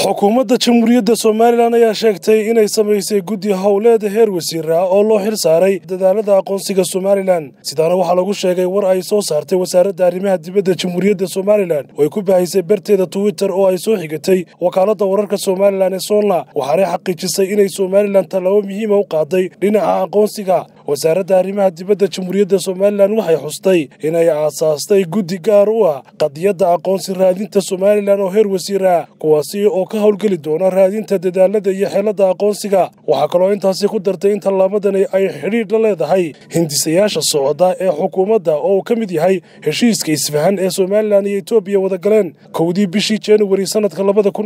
xukuumadda jamhuuriyadda Soomaaliland ayaa sheegtay inay samaysay guddi howleed heer wasiir ah oo loo xil saaray dadaalada aqoonsiga Soomaaliland sidaana waxaa lagu sheegay war ay soo saartay wasaaradda arrimaha dibadda jamhuuriyadda Soomaaliland oo ay ku baahisay barteeda Twitter oo ay soo xigatay wakaaladda wararka Soomaaliland ee Sonna waxaanay xaqiijisay inay Soomaaliland talaabo muhiim ah u qaaday dhinaca aqoonsiga wasaaradda arrimaha dibadda jamhuuriyadda Soomaaliland waxay xustay inay aasaastay guddi gaar u ah qadiyadda aqoonsi raadinta Soomaaliland oo heer wasiir ah kuwaasi oo ka howlgeli doona raadinta dadaalada iyo xeelada aqoonsiga waxa kaloo intaasi ku dartay in tallaabadan ay xiriir la leedahay hindisayaasha socda ee xukuumadda oo ka mid yahay heshiiska isfahan ee Soomaaliland iyo Itoobiya wada galeen kowdii bishii January sanadka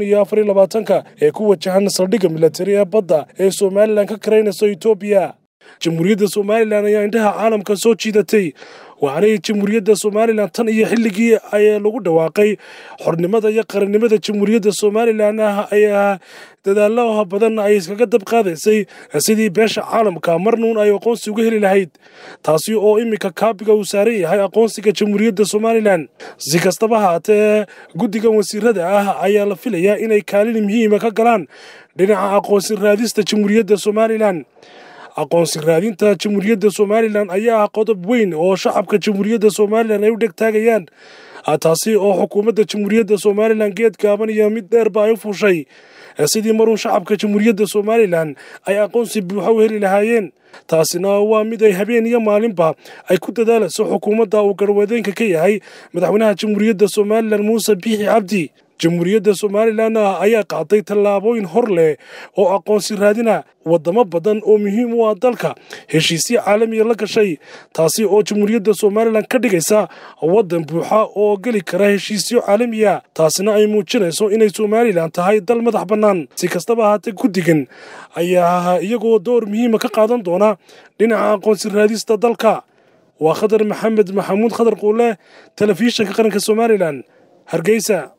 2024 ee ku wajahan saldhigga military ee badda ee Soomaaliland ka kareynayso Itoobiya jamhuuriyadda Soomaaliland ayaa indhaha caalamka soo jiidatay waxaanay jamhuuriyadda Soomaaliland tan iyo xilligii ay lagu dhawaaqay xornimada iyo qarannimada jamhuuriyadda Soomaaliland ayaa dadaalo badan ay iskaga dab qaadaysay sidii beesha caalamka marnuun ay aqoonsi uga heli lahayd taasi oo imika kaabiga uu saaran yahay aqoonsiga jamhuuriyadda Soomaaliland si kastaba haatee guddigan wasiirada ah ayaa la filayaa inay kaalin muhiim ah ka galaan dhinaca aqoonsi raadista jamhuuriyadda Soomaaliland aqoonsi raadinta jamhuuriyadda Soomaaliland ayaa qodob weyn oo shacabka jamhuuriyadda Soomaaliland ay u dhagtaagayaan taasi oo xukuumadda jamhuuriyadda Soomaaliland geed gaaban iyo mid dheerba ay u fuushay sidii marun shacabka jamhuuriyadda Soomaaliland ay aqoonsi buuxa u heli lahaayeen taasina waa mid ay habeen iyo maalinba ay ku dadaalayso xukuumadda uu garwadeenka ka yahay madaxweynaha jamhuuriyadda Soomaaliland Muuse Biixi Cabdi jamhuuriyadda Soomaaliland ayaa qaaday tallaabooyin hor leh oo aqoonsi raadina wadamo badan oo muhiim u ah dalka heshiisyo caalami ah la gashay taasi oo jamhuuriyadda Soomaaliland ka dhigaysa wadan buuxa oo gali kara heshiisyo caalami ah taasina ay muujinayso inay Soomaaliland tahay dal madax bannaan si kastaba haatee guddigan ayaa iyagoo door muhiim ah ka qaadan doona dhinaca aqoonsi raadista dalka waa Khadar Maxamed Maxamuud Khadar Quule telefishinka qaranka Soomaaliland Hargeysa